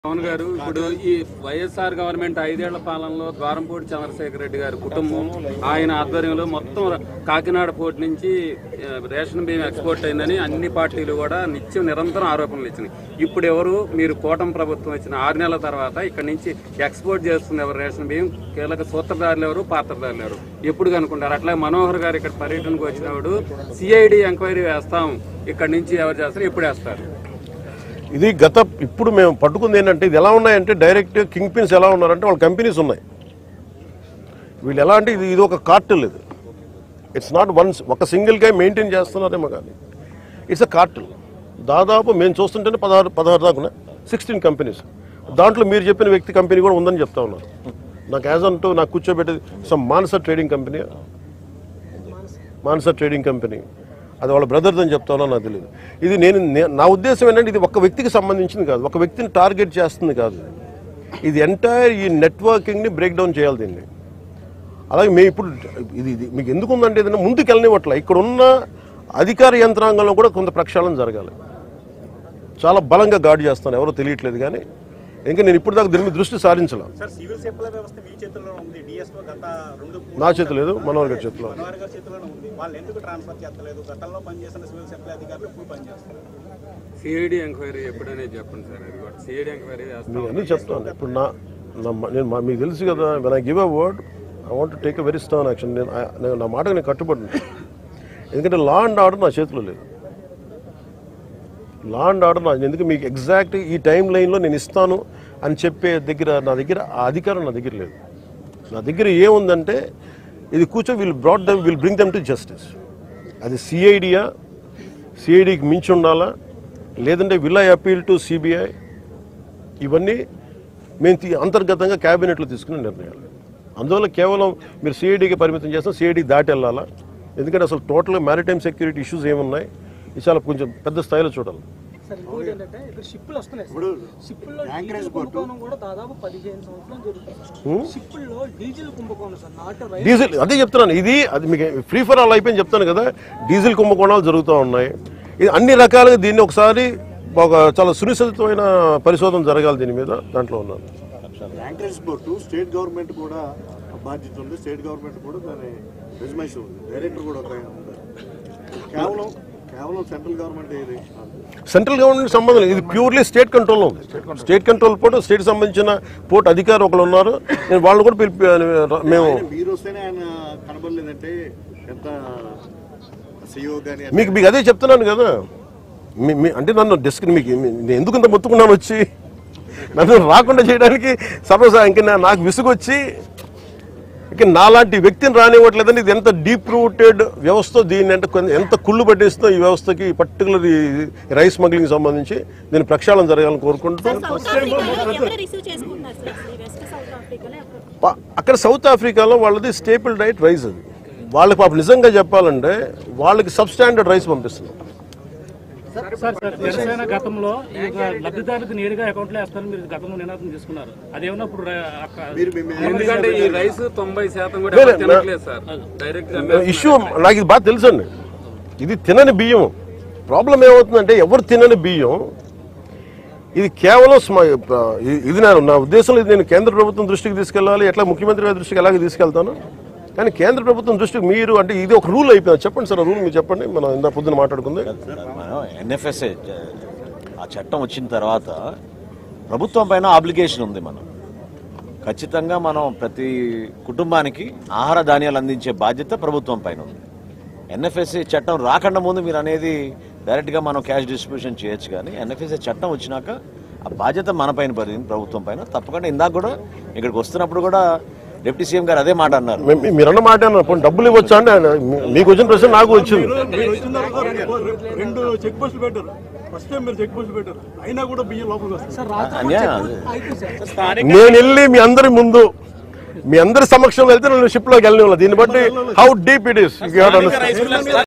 పవన్ గారు ఇప్పుడు ఈ వైఎస్ఆర్ గవర్నమెంట్ 5 ఏళ్ల పాలనలో ద్వారంపూడి చంద్రశేఖర్ రెడ్డి గారి కుటుంబం ఆయన ఆధ్వర్యంలో మొత్తం కాకినాడ పోర్ట్ నుంచి రేషన్ బియ్యం ఎక్స్పోర్ట్ అయిందని అన్ని పార్టీలు కూడా నిరంతరం ఆరోపణలు ఇచ్చినాయి. ఇప్పుడు ఎవరు మీరు కూటమి ప్రభుత్వం వచ్చిన 6 నెలల తర్వాత ఇక్కడ నుంచి ఎక్స్పోర్ట్ చేస్తుంది ఎవరు రేషన్ బియ్యం? కీలక సూత్రధారులు ఎవరు, పాత్రధారులు ఎవరు? ఎప్పుడు కనుక్కుంటారు? అట్లా మనోహర్ గారు ఇక్కడ పర్యటనకు వచ్చినప్పుడు సిఐడి ఎంక్వైరీ వేస్తాం, ఇక్కడ నుంచి ఎవరు చేస్తారు, ఎప్పుడు వేస్తారు? ఇది ఇప్పుడు మేము పట్టుకుంది ఏంటంటే ఇది ఎలా ఉన్నాయంటే డైరెక్ట్ కింగ్ పిన్స్ ఎలా ఉన్నారంటే వాళ్ళ కంపెనీస్ ఉన్నాయి. వీళ్ళు ఎలా అంటే ఇది ఒక కార్టెల్. ఇది ఇట్స్ నాట్ ఒక సింగిల్గా మెయింటైన్ చేస్తున్నారేమో కానీ ఇట్స్ అ కార్టెల్. దాదాపు మేము చూస్తుంటేనే 16 దాకా 16 కంపెనీస్. దాంట్లో మీరు చెప్పిన వ్యక్తి కంపెనీ కూడా ఉందని చెప్తా ఉన్నారు. నాకు యాజ్ అంటూ నాకు కూర్చోబెట్టేది మానస ట్రేడింగ్ కంపెనీ అది వాళ్ళ బ్రదర్స్ అని చెప్తానో నాకు తెలియదు. ఇది నా ఉద్దేశం ఏంటంటే ఇది ఒక వ్యక్తికి సంబంధించింది కాదు, ఒక వ్యక్తిని టార్గెట్ చేస్తుంది కాదు. ఇది ఎంటైర్ ఈ నెట్వర్కింగ్ని బ్రేక్ డౌన్ చేయాలి దీన్ని. అలాగే మేము ఇప్పుడు ఇది మీకు ఎందుకు ఉందంటే ఏదైనా ముందుకు వెళ్ళనివ్వట్ల. ఇక్కడ ఉన్న అధికార యంత్రాంగంలో కూడా కొంత ప్రక్షాళన జరగాలి. చాలా బలంగా గార్డు చేస్తాను, ఎవరో తెలియట్లేదు కానీ ఇంకా నేను ఇప్పుడు దాకా దీని మీద దృష్టి సారించలే. నా చేతి లేదు, మనోహర్ గారి చేతిలో. సిఐడి ఎంక్వైరీ ఎప్పుడనే చెప్పండి సార్. సిఐడి ఎంక్వైరీ అన్నీ చెప్తాను. ఇప్పుడు నేను మీకు తెలుసు కదా, when I give a word I want to take a very stern action. నేను నా మాటకు నేను కట్టుబడి ఉంటాను. ఎందుకంటే లా అండ్ ఆర్డర్ నా చేతిలో లేదు. లా అండ్ ఆర్డర్ ఎందుకు మీకు ఎగ్జాక్ట్ ఈ టైం లైన్లో నేను ఇస్తాను అని చెప్పే నా దగ్గర ఆ అధికారం నా దగ్గర లేదు. నా దగ్గర ఏముందంటే ఇది కూర్చో will bring them to justice. అది సిఐడికి మించి ఉండాలా, లేదంటే will I appeal to CBI? ఇవన్నీ మేము అంతర్గతంగా క్యాబినెట్లో తీసుకునే నిర్ణయాలు. అందువల్ల కేవలం మీరు సిఐడికి పరిమితం చేస్తాం, సిఐడి దాటి వెళ్ళాలా? ఎందుకంటే అసలు టోటల్గా మ్యారిటైమ్ సెక్యూరిటీ ఇష్యూస్ ఏమున్నాయి, ఇది చాలా కొంచెం పెద్ద స్థాయిలో చూడాలి. డీజిల్ అదే చెప్తున్నాను, అది మీకు ఫ్రీ ఫర్ ఆల్ అయిపోయింది చెప్తాను కదా. డీజిల్ కుంభకోణాలు జరుగుతూ ఉన్నాయి. ఇది అన్ని రకాలుగా దీన్ని ఒకసారి చాలా సునిశ్చితమైన పరిశోధన జరగాలి దీని మీద. దాంట్లో ఉన్నాను. యాంకరేజ్ బోర్డు స్టేట్ గవర్నమెంట్ కూడా బాధ్యత ఉంది. స్టేట్ గవర్నమెంట్ కూడా దాని రెజ్యుమేషన్ ఉంది, డైరెక్టర్ కూడా కేవలం సెంట్రల్ గవర్నమెంట్ సంబంధం లేదు. ఇది ప్యూర్లీ స్టేట్ కంట్రోల్లో ఉంది. స్టేట్ కంట్రోల్ పోర్ట్, స్టేట్ సంబంధించిన పోర్ట్ అధికారులు ఒకరు ఉన్నారు. నేను వాళ్ళు కూడా మేము మీకు అదే చెప్తున్నాను కదా. అంటే నన్ను మీకు ఎందుకు ఇంత మొత్తుకున్నాను వచ్చి నన్ను రాకుండా చేయడానికి సపోజ్ ఇంకా నాకు విసుగొచ్చి ఇక నాలాంటి వ్యక్తిని రానివ్వట్లేదండి. ఇది ఎంత డీప్ రూటెడ్ వ్యవస్థ, దీన్ని అంటే ఎంత కుళ్ళు పట్టేస్తుందో ఈ వ్యవస్థకి, పర్టికులర్ ఈ రైస్ స్మగ్లింగ్ సంబంధించి దీని ప్రక్షాళన జరగాలని కోరుకుంటూ అక్కడ సౌత్ ఆఫ్రికాలో వాళ్ళది స్టేపుల్ డైట్ రైస్. అది వాళ్ళకి పాపం నిజంగా చెప్పాలంటే వాళ్ళకి సబ్ స్టాండర్డ్ రైస్ పంపిస్తున్నారు. జనసేన గతంలో లబ్ధిదారులకు నేరుగా అకౌంట్లో వేస్తారని మీరు గతంలో నినాదం తీసుకున్నారు. అదేమన్నా ఇప్పుడు ఎందుకంటే ఈ రైస్ 90% కూడా తినట్లేదు సార్. డైరెక్ట్ ఇష్యూ నాకు ఇది బాగా తెలుసండి. ఇది తినని బియ్యం. ప్రాబ్లం ఏమవుతుందంటే ఎవరు తినని బియ్యం ఇది కేవలం ఇది నా ఉద్దేశంలో ఇది నేను కేంద్ర ప్రభుత్వం దృష్టికి తీసుకెళ్ళాలి. ఎట్లా ముఖ్యమంత్రి గారి దృష్టికి ఎలాగే తీసుకెళ్తాను. కానీ కేంద్ర ప్రభుత్వం దృష్టికి మీరు అంటే ఇది ఒక రూల్ అయిపోయింది. చెప్పండి సార్, ఆ రూల్ మీరు చెప్పండి. మనం ఇందా పొద్దున మాట్లాడుకుంది. ఎన్ఎఫ్ఎస్ఏ ఆ చట్టం వచ్చిన తర్వాత ప్రభుత్వం పైన ఆబ్లిగేషన్ ఉంది. మనం ఖచ్చితంగా ప్రతి కుటుంబానికి ఆహార ధాన్యాలు అందించే బాధ్యత ప్రభుత్వం పైన ఉంది. ఎన్ఎఫ్ఎస్ఏ చట్టం రాకుండా ముందు మీరు అనేది డైరెక్ట్గా మనం క్యాష్ డిస్ట్రిబ్యూషన్ చేయొచ్చు. కానీ ఎన్ఎఫ్ఎస్ఏ చట్టం వచ్చినాక ఆ బాధ్యత మన పైన పడింది, ప్రభుత్వం పైన. తప్పకుండా ఇందాక కూడా ఇక్కడికి వస్తున్నప్పుడు కూడా డిప్యూటీ సీఎం గారు అదే మాట అన్నారు. మీరన్న మాట అన్నారు, డబ్బులు ఇవ్వచ్చా అంటే మీకు వచ్చిన ప్రశ్న నాకు వచ్చింది. నేను వెళ్ళి మీ అందరి సమక్షంలో వెళ్తే నేను షిప్ లోకి వెళ్ళిన. దీన్ని బట్టి హౌ డీప్ ఇట్ ఈస్.